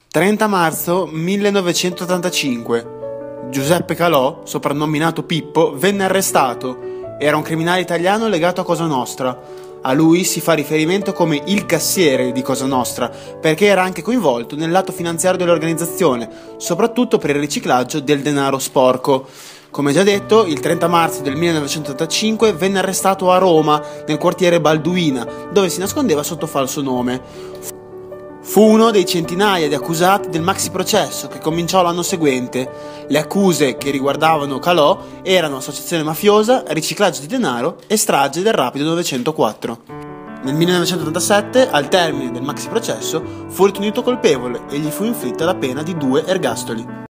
30 marzo 1985. Giuseppe Calò, soprannominato Pippo, venne arrestato. Era un criminale italiano legato a Cosa Nostra. A lui si fa riferimento come il cassiere di Cosa Nostra, perché era anche coinvolto nel lato finanziario dell'organizzazione, soprattutto per il riciclaggio del denaro sporco. Come già detto, il 30 marzo del 1985 venne arrestato a Roma, nel quartiere Balduina, dove si nascondeva sotto falso nome. Fu uno dei centinaia di accusati del maxi processo che cominciò l'anno seguente. Le accuse che riguardavano Calò erano associazione mafiosa, riciclaggio di denaro e strage del Rapido 904. Nel 1987, al termine del maxi processo, fu ritenuto colpevole e gli fu inflitta la pena di 2 ergastoli.